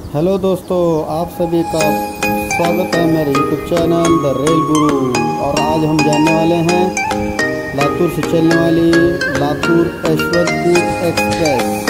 Hello दोस्तों, आप सभी का स्वागत है मेरे यूट्यूब चैनल द रेल गुरु। और आज हम जानने वाले हैं लातूर से चलने वाली लातूर यशवंतपुर एक्सप्रेस।